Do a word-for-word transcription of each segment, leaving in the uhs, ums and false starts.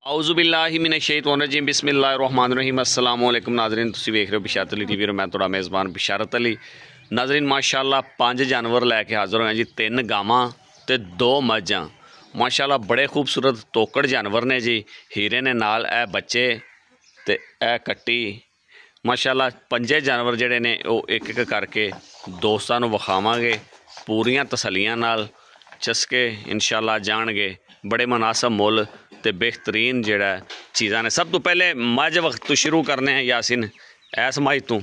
औज़ुबिल्लाहिमिनश्शैतानिर्रजीम बिस्मिल्लाहिर्रहमानिर्रहीम अस्सलाम वालेकुम नाज़रीन, तुसीं वेख रहे हो बिशारत अली टीवी और मैं तुहाडा मेज़बान बिशारत अली। नाज़रीन माशाअल्लाह पांच जानवर लैके हाज़र होए जी, तीन गावां ते दो मझां। माशाअल्लाह बड़े खूबसूरत तोकड़ जानवर ने जी, हीरे ने नाल ए बच्चे ते ए कट्टी। माशाअल्लाह पंजे जानवर जिहड़े ने ओह एक एक करके दोस्तां नूं विखावांगे पूरियां तसल्लियां नाल। चस्के इंशाअल्लाह जाणगे, बड़े मुनासिब मुल ते बेहतरीन जिहड़ा चीज़ां ने। सब तो पहले मझ वक्त तो शुरू करने हैं यासिन, ऐस मझ तू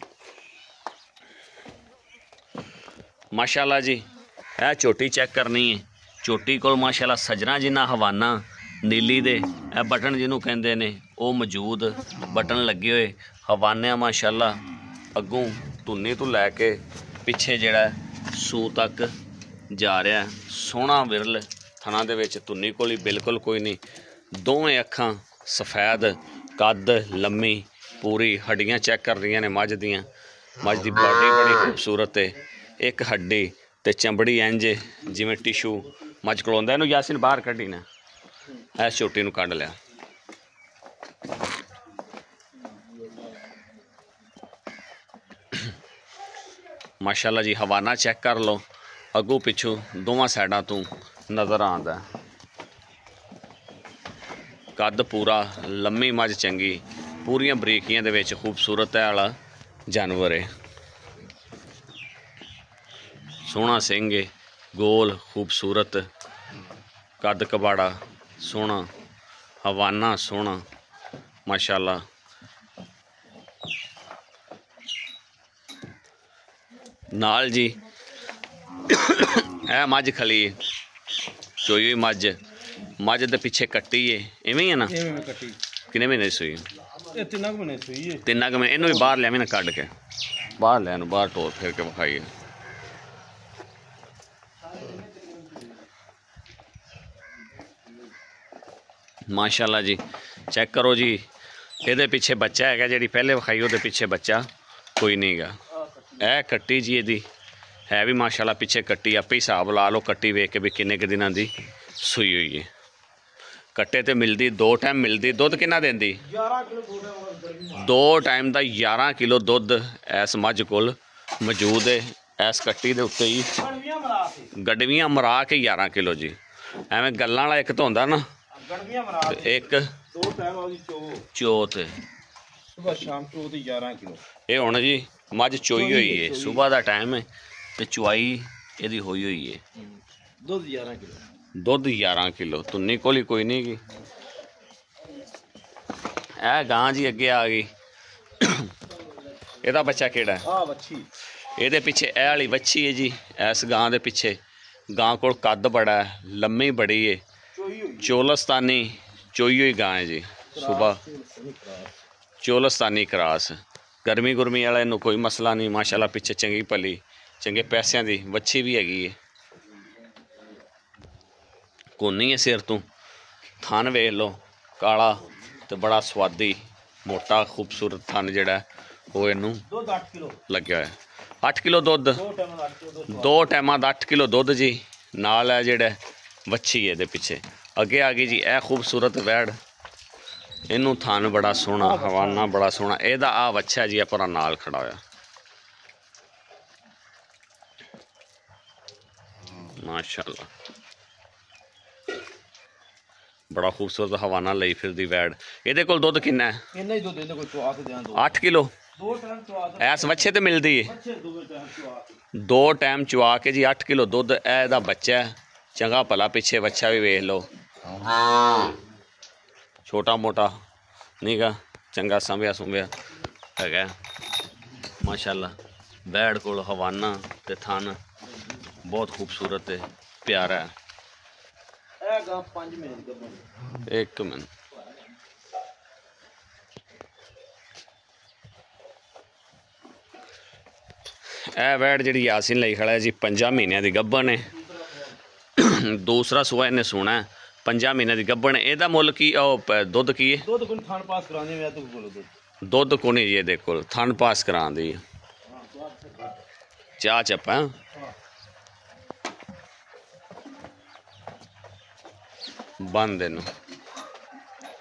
माशाअल्लाह जी ए झोटी चेक करनी है। झोटी कोल माशाअल्लाह सजरा जिन्ना हवाना नीली दे ए बटन जिन्हों कहते ने वो मौजूद बटन लगे हुए हवाने माशाअल्लाह अगों धुन्नी तो लैके पिछे जिहड़ा सू तक जा रहा है। सोहना विरल थना दे विच धुन्नी कोल ही बिल्कुल कोई नहीं। दोवें अखां सफैद, कद लम्मी पूरी, हड्डियां चेक कर रही ने मझ दियां। मझ की बॉडी बड़ी खूबसूरत है, एक हड्डी ते चमड़ी इंज जिवें टिशू मझ कलोंदा। इहनूं यासिन बाहर कड्ढी ना, इस झोटी नूं कढ लिया। माशाअल्लाह जी हवाना चेक कर लो, अगों पिछों दोवां साइडां तो नज़र आंदा। कद पूरा, लम्मी मझ चंगी, पूरियां बरीकियां दे विच खूबसूरत है वाला जानवर है। सोहना सिंह है, गोल खूबसूरत, कद कबाड़ा सोहना, हवाना सोहना माशाअल्लाह। नाल जी ए मझ खली है, चोई हुई मझ। मझ दे पिछे कट्टी है, इवें ही है ना? किन्ने महीने सूई? तीन क महीने सूई है। तीन क महीने। इनू भी बाहर लिया ना, कढ़ के बाहर लिया, बाहर टोर फिर के विखाइए। माशाअल्लाह जी चेक करो जी, ये पिछे बच्चा है जी, पहले विखाई वो पिछे बच्चा कोई नहीं गा। ए कट्टी जी ये है भी माशाअल्लाह पिछे कट्टी, आपे हिसाब ला लो कट्टी वेख के भी किन्ने के दिनां दी सूई हुई है। कट्टे ते मिलती दो टाइम मिलती, दुध किन्ना देंदी? दो टाइम का ग्यारह किलो दुध इस मझ कोल मौजूद है। इस कट्टी दे उत्ते ही गडवियां मरा के ग्यारह किलो जी। एवें गल्लां वाला एक तो होंदा ना, एक चौथ सुबह शाम चौथ ग्यारह किलो। ये हुण जी मझ चोई हुई है, सुबह का टाइम है ते चुआई यदी होई हुई है। दुध ग्यारह किलो, दुध ग्यारह किलो, धुन्नी कोल ही कोई नहीं की। ए गां जी अगे आ गई। एदा बच्चा केड़ा है? हां बच्ची। एदे पिछे ए वाली बच्ची है जी, इस गां दे पिछे। गां कोल कद बड़ा है, लम्मी बड़ी है, चोलस्तानी चोई हुई गां है जी। सुबह चोलस्तानी क्रास, गर्मी गुरमी वाला इनू कोई मसला नहीं। माशाअल्लाह पिछे चंगी भली चंगे पैसों की वच्छी भी हैगी है। कोनी है सिर तू, थन वेख लो काला तो बड़ा स्वादी मोटा खूबसूरत थन जिहड़ा वो इनू लग्या है। अठ किलो दुध, दो टाइमां दा अठ किलो दुध जी। नाल है जिहड़ा वच्छी है दे पिछे। अगे आ गई जी ए खूबसूरत वैड़, इनू थन बड़ा सोहना, हवाना बड़ा सोहना। एदा आ वच्छा जी अपना नाल खड़ा होया माशाअल्लाह, बड़ा खूबसूरत हवाना लई फिरदी वैड़। एदे कोल दुध किन्ना है? अठ किलो इस वच्छे ते मिलदी है। दो टाइम चुआ के जी अठ किलो दुध। एदा बच्चा है चंगा भला, पिछे बच्चा भी वेख लो, छोटा मोटा नहीं गा, चंगा संभ्या सुंभ्या है माशाअल्लाह। वैड़ कोल हवाना ते थन बहुत खूबसूरत है, प्यारा है। एक मिनट, ए वैड़ जी यासिन लई खड़ा है जी, पंजा महीनों की गब्बन है। दूसरा सुआ इन्हें सोना है, पंजा महीने की गब्बन है। एदा मुल की दुध की है? दुध को नहीं जी, ये देखो थन पास करा दी चाह चप्पा बंद इन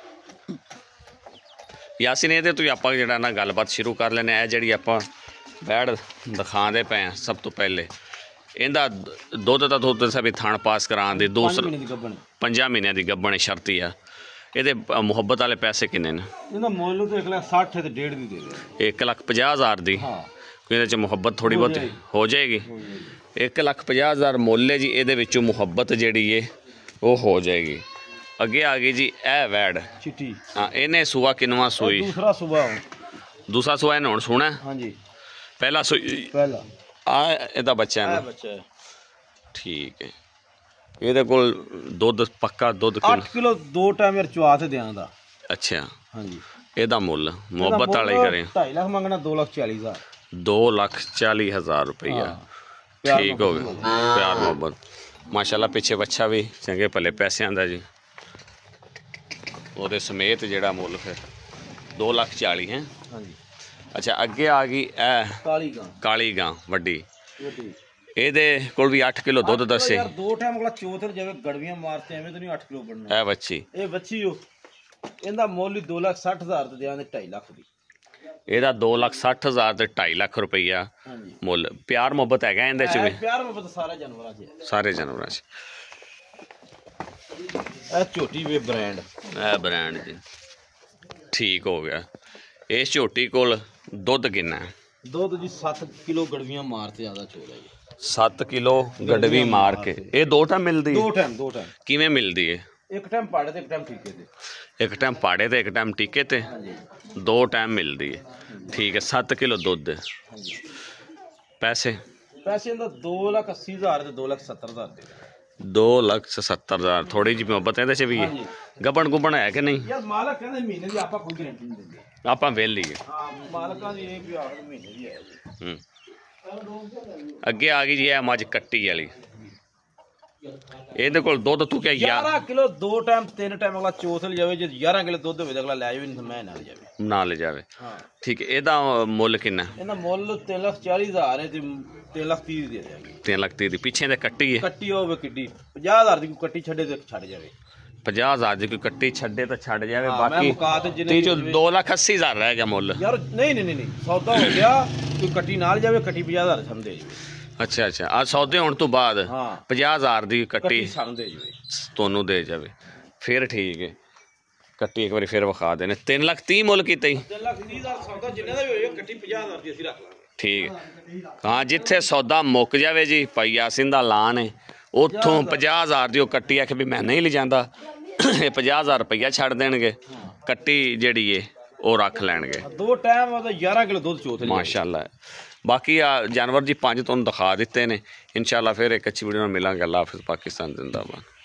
यासिन ਇਹਦੇ ਤੋਂ ਹੀ ਆਪਾਂ ਜਿਹੜਾ ਨਾ ਗੱਲਬਾਤ ਸ਼ੁਰੂ ਕਰ ਲੈਨੇ ਆ। ਜਿਹੜੀ ਆਪਾਂ ਬੈੜ ਦਿਖਾਉਂਦੇ ਪਏ ਆ ਸਭ ਤੋਂ ਪਹਿਲੇ ਇਹਦਾ ਦੁੱਧ ਦਾ ਦੁੱਧ ਸਭੀ ਥਣ ਪਾਸ ਕਰਾਉਣ ਦੀ ਦੂਸਰਾ ਪੰਜਾਂ ਮਹੀਨਿਆਂ ਦੀ ਗੱਭਣ ਸ਼ਰਤੀ ਆ। ਇਹਦੇ ਮੁਹੱਬਤ ਵਾਲੇ ਪੈਸੇ ਕਿੰਨੇ ਨੇ? ਇਹਦਾ ਮੁੱਲ ਤਾਂ ਇੱਕ ਲੱਖ ਸੱਠ ਤੇ ਡੇਢ ਦੀ ਦੇ ਦੇ। ਇੱਕ ਲੱਖ ਪੰਜਾਹ ਹਜ਼ਾਰ ਦੀ। ਹਾਂ ਇਹਦੇ 'ਚ ਮੁਹੱਬਤ ਥੋੜੀ ਬਹੁਤ ਹੋ ਜਾਏਗੀ। ਇੱਕ ਲੱਖ ਪੰਜਾਹ ਹਜ਼ਾਰ ਮੁੱਲ ਹੈ ਜੀ। ਇਹਦੇ ਵਿੱਚੋਂ ਮੁਹੱਬਤ ਜਿਹੜੀ ਹੈ ਉਹ ਹੋ ਜਾਏਗੀ। ਅੱਗੇ ਆ ਗਈ ਜੀ ਇਹ ਵੈੜ ਚਿੱਟੀ। ਹਾਂ ਇਹਨੇ ਸੂਆ ਕਿੰਨਵਾਂ ਸੂਈ? ਦੂਸਰਾ ਸੂਆ। ਦੂਸਰਾ ਸੂਆ ਇਹਨੇ ਹੁਣ ਸੋਣਾ? ਹਾਂਜੀ ਪਹਿਲਾ ਸੂਈ ਪਹਿਲਾ ਆ ਇਹਦਾ ਬੱਚਾ ਹੈ ਨਾ? ਬੱਚਾ ਹੈ। ਠੀਕ ਹੈ। ਇਹਦੇ ਕੋਲ ਦੁੱਧ ਪੱਕਾ ਦੁੱਧ ਅੱਠ ਕਿਲੋ ਦੋ ਟਾਈਮ ਯਾਰ ਚਵਾ ਤੇ ਦਿਆਂ ਦਾ। ਅੱਛਾ ਹਾਂਜੀ। ਇਹਦਾ ਮੁੱਲ ਮੁਹੱਬਤ ਵਾਲਾ ਹੀ ਕਰੇ। ਢਾਈ ਲੱਖ ਮੰਗਣਾ ਦੋ ਲੱਖ ਚਾਲੀ ਹਜ਼ਾਰ। ਦੋ ਲੱਖ ਚਾਲੀ ਹਜ਼ਾਰ ਰੁਪਈਆ। ਠੀਕ ਹੋ ਗਿਆ। ਪਿਆਰ ਮੁਹੱਬਤ ਮਾਸ਼ਾਅੱਲਾ। ਪਿੱਛੇ ਬੱਚਾ ਵੀ ਚੰਗੇ ਭਲੇ ਪੈਸਿਆਂ ਦਾ ਜੀ। ਉਹਦੇ ਸਮੇਤ ਜਿਹੜਾ ਮੁੱਲ ਫਿਰ ਦੋ ਲੱਖ ਚਾਲੀ ਹੈ। ਹਾਂਜੀ। ਅੱਛਾ ਅੱਗੇ ਆ ਗਈ ਇਹ ਕਾਲੀ ਗਾਂ। ਕਾਲੀ ਗਾਂ ਵੱਡੀ। ਇਹਦੇ ਕੋਲ ਵੀ ਅੱਠ ਕਿਲੋ ਦੁੱਧ ਦੱਸੇ। ਯਾਰ ਦੋ ਟਾਈਮ ਅਗਲਾ ਚੌਥਰ ਜਾਵੇ ਗੜਵੀਆਂ ਮਾਰਤੇ ਐਵੇਂ ਤਾਂ ਨਹੀਂ ਅੱਠ ਕਿਲੋ ਬਣਨਾ। ਇਹ ਬੱਚੀ ਇਹ ਬੱਚੀ ਉਹ ਇਹਦਾ ਮੁੱਲ ਹੀ ਦੋ ਲੱਖ ਸੱਠ ਹਜ਼ਾਰ ਤੇ ਦਿਆਂ ਦੇ ਢਾਈ ਲੱਖ ਦੀ। ਇਹਦਾ ਦੋ ਲੱਖ ਸੱਠ ਹਜ਼ਾਰ ਤੇ ਢਾਈ ਲੱਖ ਰੁਪਈਆ ਹਾਂਜੀ ਮੁੱਲ। ਪਿਆਰ ਮੁਹੱਬਤ ਹੈਗਾ ਇਹਦੇ ਚ ਵੀ? ਪਿਆਰ ਮੁਹੱਬਤ ਸਾਰੇ ਜਾਨਵਰਾਂ 'ਚ ਹੈ। ਸਾਰੇ ਜਾਨਵਰਾਂ 'ਚ। ਇਹ ਝੋਟੀ ਵੇ ਬ੍ਰਾਂਡ। ਇਹ ਬ੍ਰਾਂਡ ਜੀ। ਠੀਕ ਹੋ ਗਿਆ। ਇਸ ਝੋਟੀ ਕੋਲ ਦੁੱਧ ਕਿੰਨਾ ਹੈ? ਦੁੱਧ ਜੀ ਸੱਤ ਕਿਲੋ ਗੜਵੀਆਂ ਮਾਰ ਤੇ ਜ਼ਿਆਦਾ ਚੋਲ ਹੈ ਜੀ। ਸੱਤ ਕਿਲੋ ਗੜਵੀ ਮਾਰ ਕੇ। ਇਹ ਦੋ ਟਾਈਮ ਮਿਲਦੀ ਹੈ? ਦੋ ਟਾਈਮ ਦੋ ਟਾਈਮ। ਕਿਵੇਂ ਮਿਲਦੀ ਹੈ? ਇੱਕ ਟਾਈਮ ਪਾੜੇ ਤੇ ਇੱਕ ਟਾਈਮ ਠੀਕੇ ਤੇ। ਇੱਕ ਟਾਈਮ ਪਾੜੇ ਤੇ ਇੱਕ ਟਾਈਮ ਟੀਕੇ ਤੇ। ਦੋ ਟਾਈਮ ਮਿਲਦੀ ਹੈ। ਠੀਕ ਹੈ। ਸੱਤ ਕਿਲੋ ਦੁੱਧ। ਪੈਸੇ ਪੈਸੇ ਦਾ ਦੋ ਲੱਖ ਅੱਸੀ ਹਜ਼ਾਰ ਤੇ ਦੋ ਲੱਖ ਸੱਤਰ ਹਜ਼ਾਰ ਦੇ। ਦੋ ਲੱਖ ਸੱਤਰ ਹਜ਼ਾਰ। ਥੋੜੀ ਜਿਹੀ ਮੁਹੱਬਤ ਇਹਦੇ 'ਚ ਵੀ ਹੈ। ਗੱਬਣ ਗੁੱਬਣ ਹੈ ਕਿ ਨਹੀਂ? ਯਾਰ ਮਾਲਕ ਕਹਿੰਦੇ ਮਹੀਨੇ ਦੀ ਆਪਾਂ ਕੋਈ ਗਰੰਟੀ ਨਹੀਂ ਦਿੰਦੇ। ਆਪਾਂ ਵੇਲੀ ਹੈ। ਹਾਂ ਮਾਲਕਾਂ ਦੀ ਇਹ ਵੀ ਆਖਰ ਮਹੀਨੇ ਦੀ ਹੈ ਜੀ। ਹੂੰ। ਅੱਗੇ ਆ ਗਈ ਜੀ ਇਹ ਮੱਝ ਕੱਟੀ ਵਾਲੀ। ਇਹਦੇ ਕੋਲ ਦੁੱਧ ਤੂੰ ਕਿਹਾ ਗਿਆਰਾਂ ਕਿਲੋ ਦੋ ਟਾਈਮ ਤਿੰਨ ਟਾਈਮ ਅਗਲਾ ਚੌਥ ਲੈ ਜਾਵੇ। ਜੇ ਗਿਆਰਾਂ ਕਿਲੋ ਦੁੱਧ ਹੋਵੇ ਤਾਂ ਅਗਲਾ ਲੈ ਜਾਵੇ, ਨਹੀਂ ਮੈਂ ਨਾਲ ਜਾਵੇ ਨਾ ਲੈ ਜਾਵੇ। ਹਾਂ ਠੀਕ ਹੈ। ਇਹਦਾ ਮੁੱਲ ਕਿੰਨਾ? ਇਹਦਾ ਮੁੱਲ ਤਿੰਨ ਲੱਖ ਚਾਲੀ ਹਜ਼ਾਰ ਹੈ ਤੇ ਤਿੰਨ ਲੱਖ ਤੀਹ ਦੇ ਦਿਆਂਗੇ। ਤਿੰਨ ਲੱਖ ਤੀਹ ਦੀ। ਪਿੱਛੇ ਤੇ ਕੱਟੀ ਹੈ। ਕੱਟੀ ਹੋਵੇ ਕਿੱਡੀ ਪੰਜਾਹ ਹਜ਼ਾਰ ਦੀ ਕੋਈ ਕੱਟੀ ਛੱਡੇ ਤੇ ਛੱਡ ਜਾਵੇ। ਪੰਜਾਹ ਹਜ਼ਾਰ ਦੀ ਕੋਈ ਕੱਟੀ ਛੱਡੇ ਤਾਂ ਛੱਡ ਜਾਵੇ। ਹਾਂ, ਮੈਂ ਬਾਕੀ ਮੁਕਾ ਤੇ ਜਿੰਨੇ ਤੀ ਜੋ ਦੋ ਲੱਖ ਅੱਸੀ ਹਜ਼ਾਰ ਰਹਿ ਗਿਆ ਮੁੱਲ। ਯਾਰ ਨਹੀਂ ਨਹੀਂ ਨਹੀਂ ਸੌਦਾ ਹੋ ਗਿਆ। ਕੋਈ ਕੱਟੀ ਨਾਲ ਜਾਵੇ ਕੱਟੀ ਪੰਜਾਹ ਹਜ਼ਾਰ ਸਮਝੇ ਜਾਵੇ। ਅੱਛਾ ਅੱਛਾ। ਆ ਸੌਦੇ ਹੋਣ ਤੋਂ ਬਾਅਦ ਹਾਂ ਪੰਜਾਹ ਹਜ਼ਾਰ ਦੀ ਕੱਟੀ ਸਾਨੂੰ ਦੇ ਜਾਵੇ, ਤੁਹਾਨੂੰ ਦੇ ਜਾਵੇ ਫਿਰ ਠੀਕ ਹੈ। ਕੱਟੀ ਇੱਕ ਵਾਰੀ ਫਿਰ ਵਿਖਾ ਦੇਣੇ। ਤਿੰਨ ਲੱਖ ਤੀਹ ਮੁੱਲ ਕੀਤਾ ਜੀ। ਤਿੰਨ ਲੱਖ ਤੀਹ ਹਜ਼ਾਰ ਸੌਦਾ ਜਿੰਨੇ ਦਾ ਵੀ ਹੋਏਗਾ ਕੱਟੀ ਪੰਜਾਹ ਹਜ਼ਾਰ ਦੀ ਅਸੀਂ ਰੱਖ ਲਾਂਗੇ। ਠੀਕ ਹਾਂ। ਜਿੱਥੇ ਸੌਦਾ ਮੁੱਕ ਜਾਵੇ ਜੀ ਭਾਈ ਯਾਸਿਨ ਦਾ ਐਲਾਨ ਹੈ ਉੱਥੋਂ ਪੰਜਾਹ ਹਜ਼ਾਰ ਦੀ ਉਹ ਕੱਟੀ ਆ ਕਿ ਵੀ ਮੈਂ ਨਹੀਂ ਲਿਜਾਂਦਾ ਇਹ ਪੰਜਾਹ ਹਜ਼ਾਰ ਰੁਪਈਆ ਛੱਡ ਦੇਣਗੇ। ਕੱਟੀ ਜਿਹੜੀ ਏ ਉਹ ਰੱਖ ਲੈਣਗੇ। ਦੋ ਟਾਈਮ ਉਹਦਾ ਗਿਆਰਾਂ ਕਿਲੋ ਦੁੱਧ ਚੋਥ ਮਾਸ਼ਾਅੱਲਾ। ਬਾਕੀ ਆ ਜਾਨਵਰ ਜੀ ਪੰਜ ਤੁਹਾਨੂੰ ਦਿਖਾ ਦਿੱਤੇ ਨੇ। ਇਨਸ਼ਾਅੱਲਾ ਫਿਰ ਇੱਕ ਅੱਛੀ ਵੀਡੀਓ ਨਾਲ ਮਿਲਾਂਗੇ। ਅੱਲਾਹ ਹਾਫਿਜ਼। ਪਾਕਿਸਤਾਨ ਜ਼ਿੰਦਾਬਾਦ।